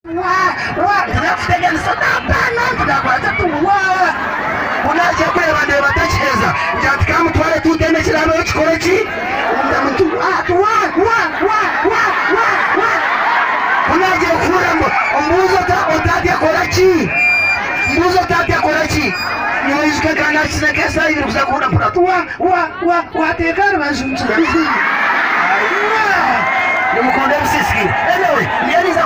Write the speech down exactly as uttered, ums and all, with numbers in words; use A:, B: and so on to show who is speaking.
A: wa wa tunafutegera sota bana tunakwata tuwa unaje kule bande batacheza njati kama twale tutende kirano kikoreki unda mtu ah tuwa wa wa wa wa wa unaje kuramo ombuzo ta otati akoraki mbuzo tati akoraki niyo yizika kana kinakesa ibiri kuzakunda pura tuwa wa wa wa tekara bazumtsa nimukonde msisiki anyway yaliza